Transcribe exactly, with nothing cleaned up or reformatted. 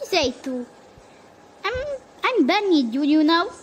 sei tu? I'm, I'm Bunny, do you know?